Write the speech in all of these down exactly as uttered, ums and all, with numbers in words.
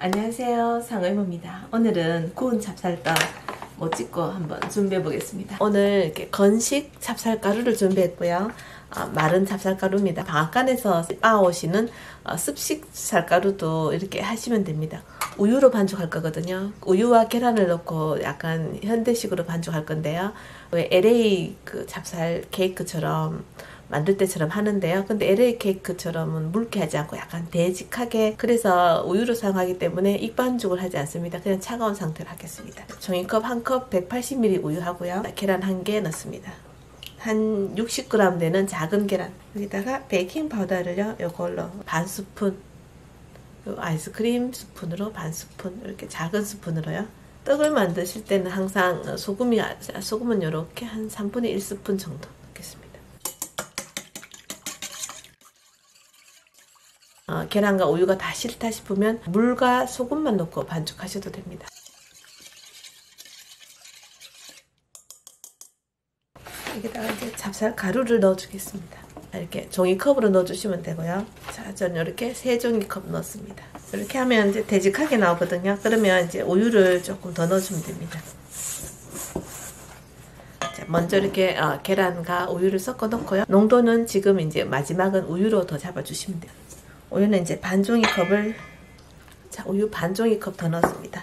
안녕하세요, 상의모입니다. 오늘은 구운 찹쌀떡 뭐 찍고 한번 준비해 보겠습니다. 오늘 이렇게 건식 찹쌀가루를 준비했고요. 어, 마른 찹쌀가루입니다. 방앗간에서 빻아오시는 어, 습식 쌀가루도 이렇게 하시면 됩니다. 우유로 반죽할 거거든요. 우유와 계란을 넣고 약간 현대식으로 반죽할 건데요. 왜 엘에이 그 찹쌀 케이크처럼 만들 때처럼 하는데요. 근데 엘에이 케이크처럼은 묽게 하지 않고 약간 되직하게, 그래서 우유를 사용하기 때문에 익반죽을 하지 않습니다. 그냥 차가운 상태로 하겠습니다. 종이컵 한 컵 백팔십 밀리리터 우유 하고요. 계란 한 개 넣습니다. 한 육십 그램 되는 작은 계란. 여기다가 베이킹 파우더를요, 요걸로 반 스푼, 요 아이스크림 스푼으로 반 스푼, 이렇게 작은 스푼으로요. 떡을 만드실 때는 항상 소금이, 소금은 이렇게 한 삼분의 일 스푼 정도 넣겠습니다. 어, 계란과 우유가 다 싫다 싶으면 물과 소금만 넣고 반죽하셔도 됩니다. 여기다가 이제 찹쌀 가루를 넣어주겠습니다. 이렇게 종이컵으로 넣어주시면 되고요. 자, 저는 이렇게 세 종이컵 넣습니다. 이렇게 하면 이제 되직하게 나오거든요. 그러면 이제 우유를 조금 더 넣어주면 됩니다. 자, 먼저 이렇게 어, 계란과 우유를 섞어 놓고요. 농도는 지금 이제 마지막은 우유로 더 잡아주시면 돼요. 우유는 이제 반 종이컵을, 자, 우유 반 종이컵 더 넣습니다.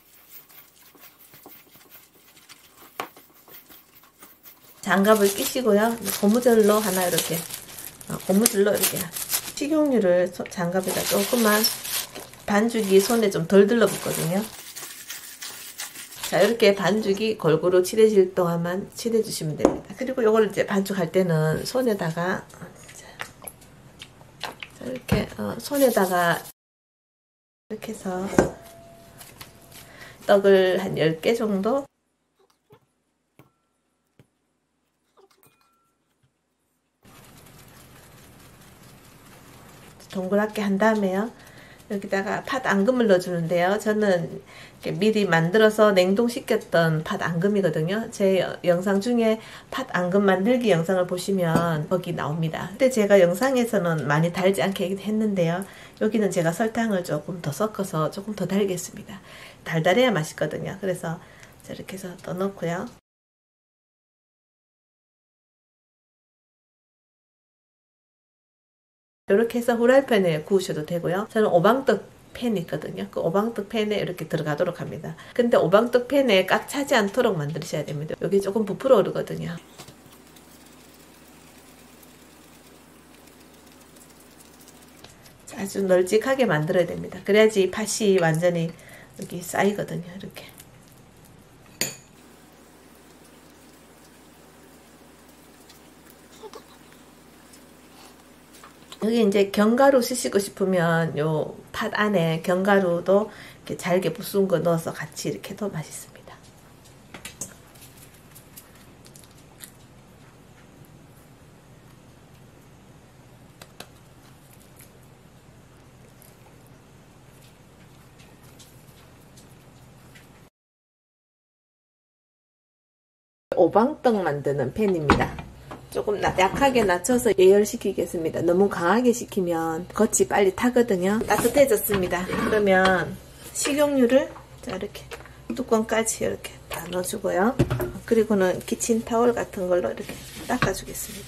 장갑을 끼시고요. 고무줄로 하나 이렇게, 어, 고무줄로 이렇게 식용유를 소, 장갑에다 조금만, 반죽이 손에 좀 덜 들러붙거든요. 자, 이렇게 반죽이 골고루 칠해질 동안만 칠해주시면 됩니다. 그리고 이걸 이제 반죽할 때는 손에다가, 이렇게 어, 손에다가 이렇게 해서 떡을 한 열 개 정도 동그랗게 한 다음에요. 여기다가 팥 앙금을 넣어주는데요. 저는 미리 만들어서 냉동시켰던 팥 앙금이거든요. 제 영상 중에 팥 앙금 만들기 영상을 보시면 거기 나옵니다. 근데 제가 영상에서는 많이 달지 않게 했는데요. 여기는 제가 설탕을 조금 더 섞어서 조금 더 달겠습니다. 달달해야 맛있거든요. 그래서 이렇게 해서 더 넣고요. 이렇게 해서 후라이팬에 구우셔도 되고요. 저는 오방떡 팬이 있거든요. 그 오방떡 팬에 이렇게 들어가도록 합니다. 근데 오방떡 팬에 꽉 차지 않도록 만드셔야 됩니다. 여기 조금 부풀어 오르거든요. 아주 널찍하게 만들어야 됩니다. 그래야지 팥이 완전히 여기 쌓이거든요. 이렇게. 여기 이제 견과류 쓰시고 싶으면 요 팥 안에 견과류도 이렇게 잘게 부순 거 넣어서 같이 이렇게 해도 맛있습니다. 오방떡 만드는 팬입니다. 조금 나, 약하게 낮춰서 예열시키겠습니다. 너무 강하게 시키면 겉이 빨리 타거든요. 따뜻해졌습니다. 그러면 식용유를 자, 이렇게 뚜껑까지 이렇게 다 넣어주고요. 그리고는 키친타올 같은 걸로 이렇게 닦아주겠습니다.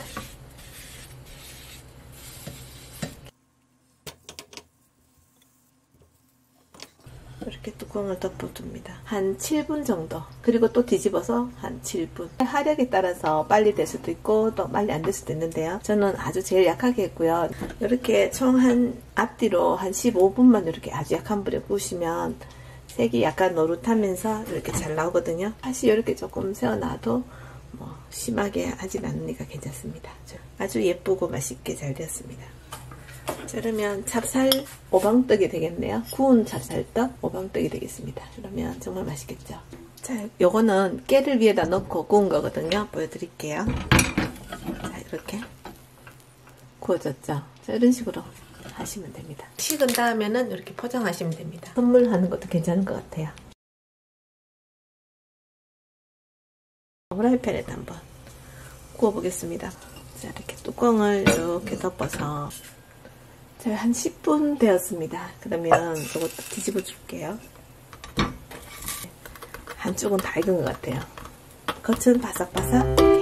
이렇게 뚜껑을 덮어줍니다. 한 칠 분 정도. 그리고 또 뒤집어서 한 칠 분. 화력에 따라서 빨리 될 수도 있고 또 빨리 안 될 수도 있는데요. 저는 아주 제일 약하게 했고요. 이렇게 총 한 앞뒤로 한 십오 분만 이렇게 아주 약한 불에 구우시면 색이 약간 노릇하면서 이렇게 잘 나오거든요. 팥이 이렇게 조금 세워놔도 뭐 심하게 하진 않으니까 괜찮습니다. 아주 예쁘고 맛있게 잘 되었습니다. 자, 그러면 찹쌀 오방떡이 되겠네요. 구운 찹쌀떡 오방떡이 되겠습니다. 그러면 정말 맛있겠죠. 자, 요거는 깨를 위에다 넣고 구운 거거든요. 보여드릴게요. 자, 이렇게 구워졌죠. 자, 이런 식으로 하시면 됩니다. 식은 다음에는 이렇게 포장하시면 됩니다. 선물하는 것도 괜찮은 것 같아요. 후라이팬에다 한번 구워보겠습니다. 자, 이렇게 뚜껑을 이렇게 덮어서 자, 한 십 분 되었습니다. 그러면 이것도 뒤집어 줄게요. 한쪽은 다 익은 것 같아요. 겉은 바삭바삭해요.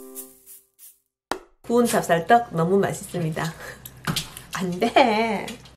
구운 찹쌀떡 너무 맛있습니다. 안 돼.